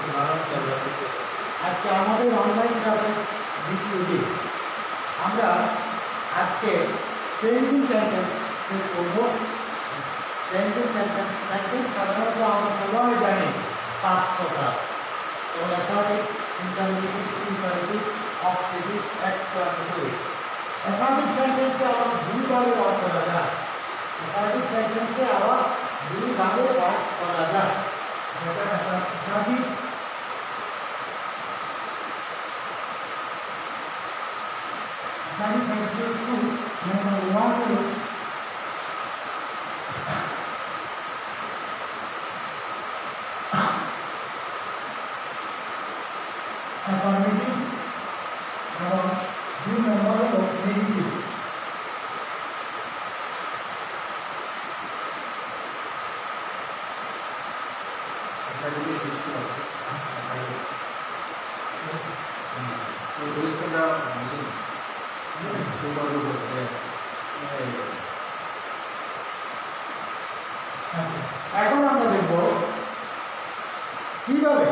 আজকে আমাদের অনলাইন ক্লাসের দ্বিতীয় দিন। আমরা আজকে চেঞ্জিং সেন্টেন্স করব। চেঞ্জিং সেন্টেন্স সাধারণত আমরা সবাই জানি 5টা, যেমন assertive, interrogative, imperative, objective, exclamatory. Assertive সেন্টেন্সকে আবার দুইভাবে ভাগ করা যায়। অ্যাসার্টিভ সেন্টেন্সকে আবার দুইভাবে ভাগ করা যায়। এটা অ্যাসার্টিভ সেন্টেন্স নাম্বার 1 হলো affirmative এবং 2 নম্বর হলো নেগেটিভ। এখন আমরা দেখব কিভাবে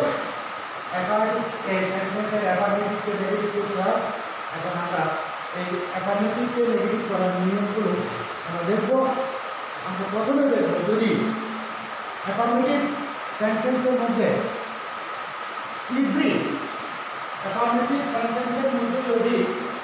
অ্যাফার্মেটিভকে নেগেটিভ করতে হয়। এখন আমরা এই অ্যাফার্মেটিভকে নেগেটিভ করার নিয়মগুলো আমরা দেখব। আমরা প্রথমে দেখব যদি অ্যাফার্মেটিভ সেন্টেন্সের মধ্যে অ্যাফার্মেটিভ সেন্টেন্সের মধ্যে যদি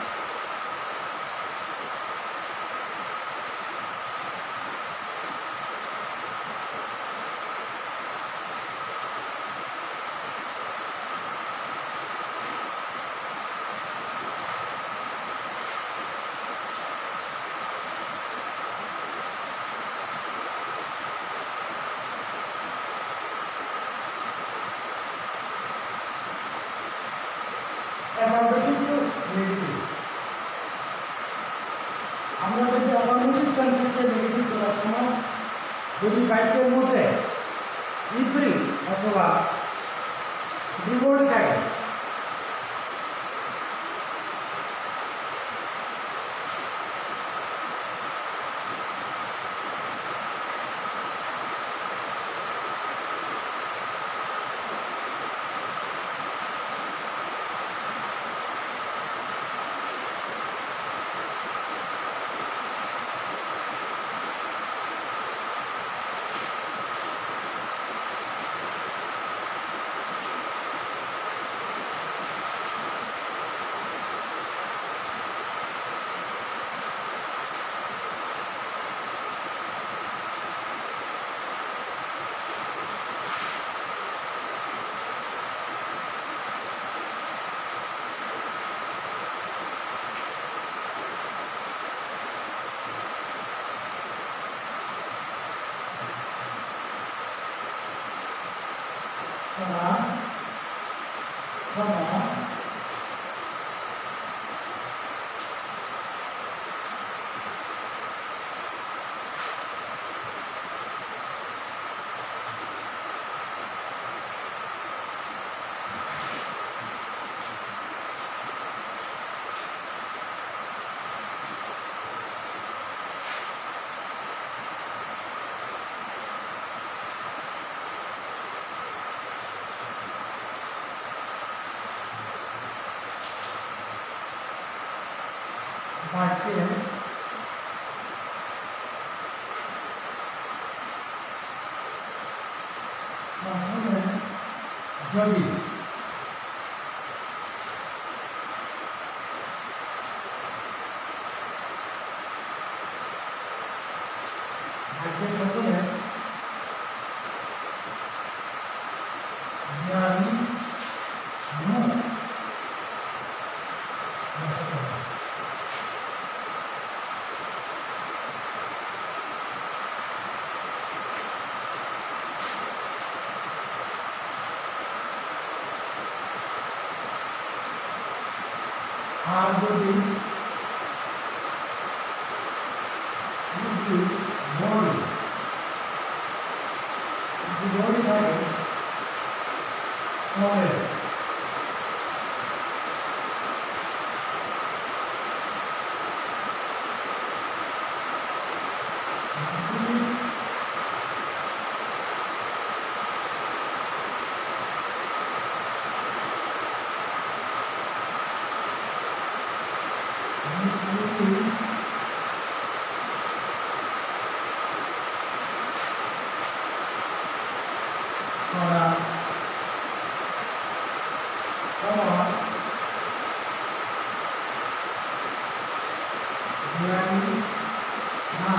আমরা যদি অ্যাফার্মেটিভ সেন্টেন্সকে নেগেটিভ করার সময় যদি বাক্যের মধ্যে ইফরি অথবা বিবরণ থাকে, বাক্যের মাধ্যমে যদি বাক্যের প্রথমে জ্ঞানী আর যদি বডি থাকে তবে আমরা কমন জ্ঞানী না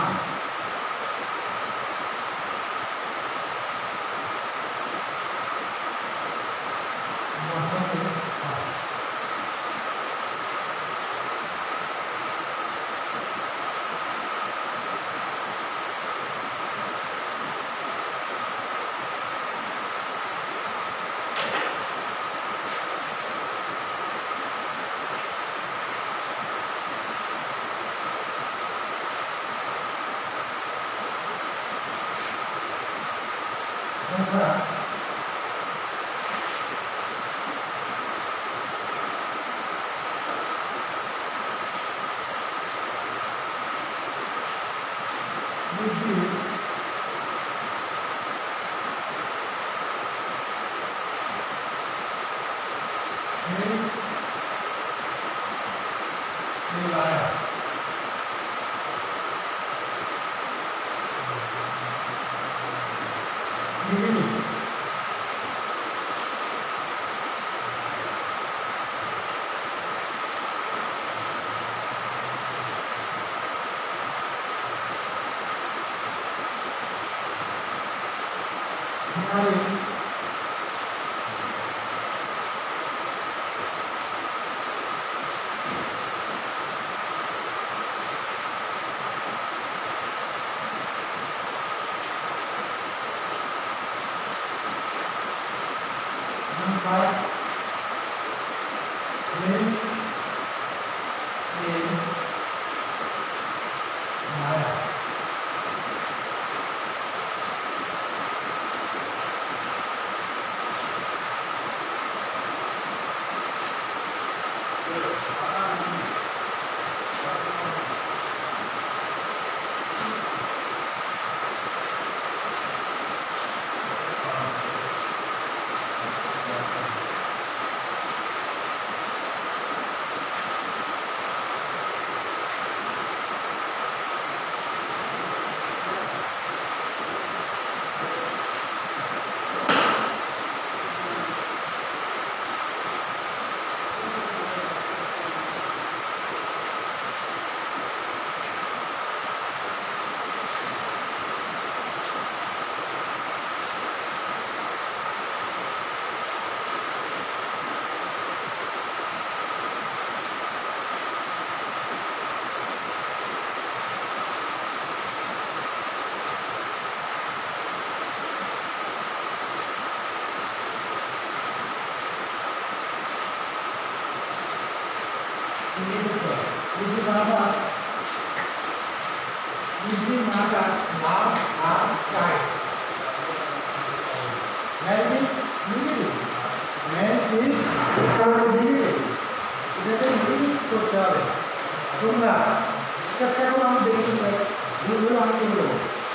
তোমরা চেষ্টা করো আমি দেখি ভুলগুলো আমি করে দেবো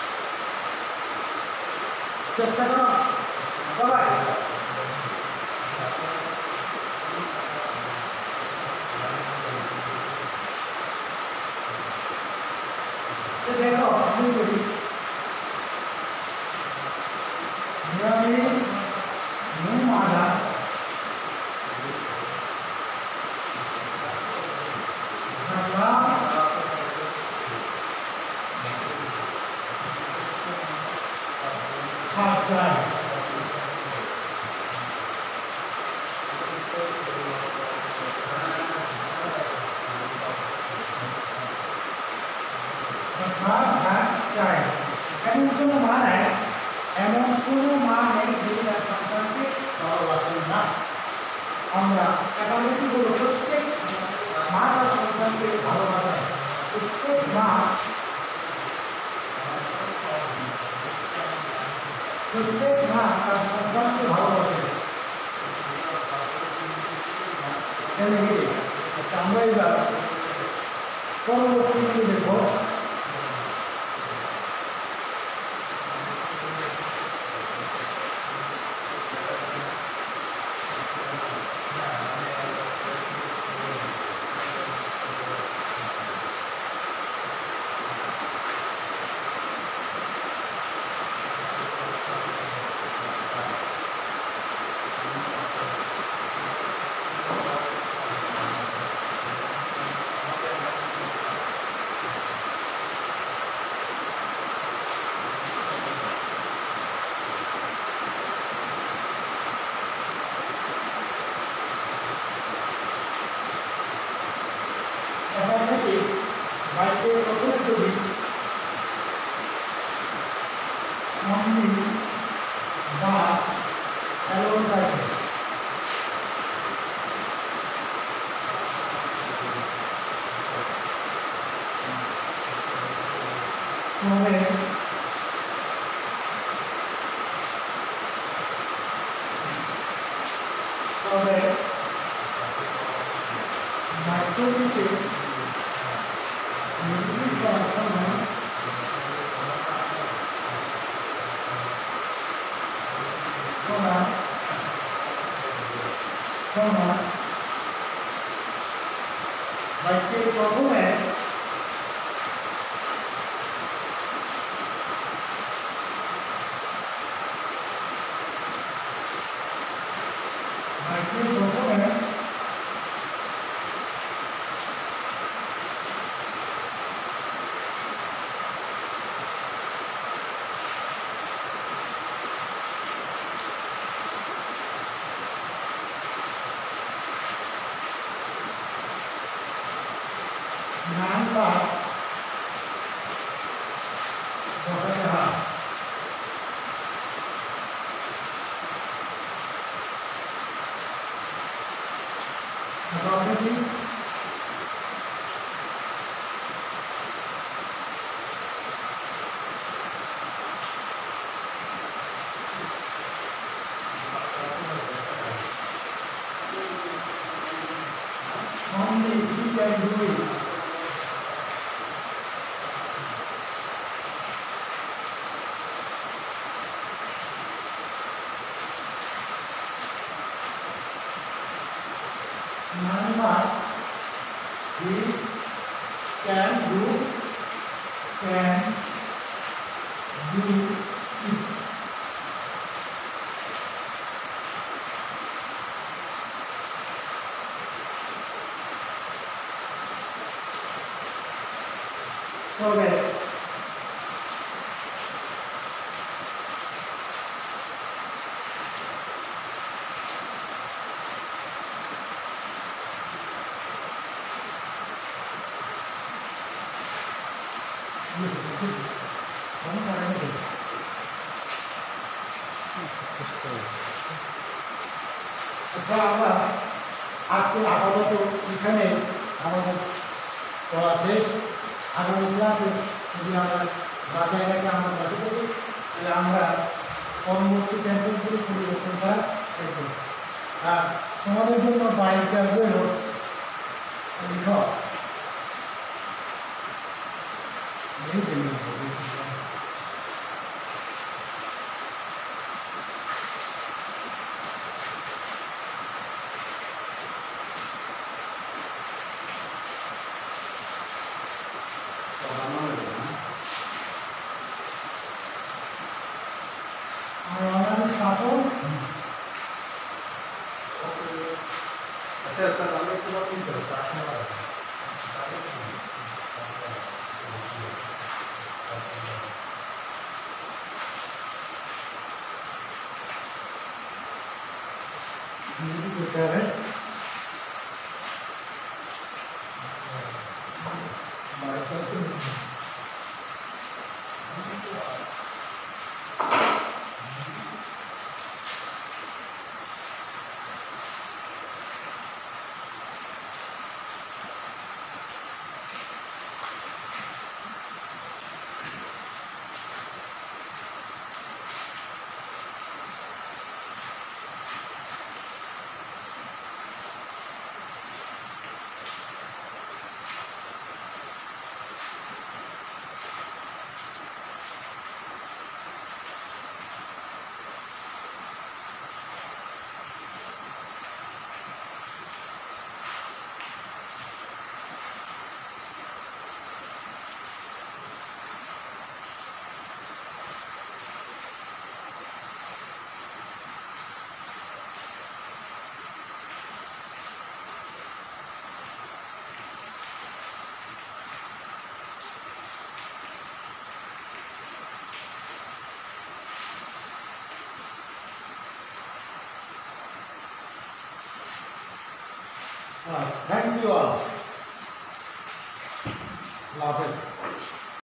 চেষ্টা করো সবাই দেখো আমি বলি মাদা এমন কোনো মা নাই এমন কোনো মা নেই যে তার সন্তানকে ভালোবাসেন না আমরা একাধিক বলব প্রত্যেক মা তার সন্তানকে ভালোবাসেন প্রত্যেক মা তার সন্তানকে ভালোবাসেন আমরা এবার পরবর্তী দেখব only but alone by it. So micrometer negative transformer বাক্যের প্রথমে নাম্বার বসাতে হয় মোটামুটি only he can do it. Number he can do it. Okay. আচ্ছা আমরা আজকে আপাতত এখানে আমাদের পড়া শেষ আগামী ক্লাসে যদি আমরা বাজায় রেখে আমরা বাকি করি তাহলে আমরা পরবর্তী সেন্টেন্সগুলো পরিবর্তন করা দেখব আর তোমাদের জন্য বাড়িতে হলো লিখ Thank you all. Love it.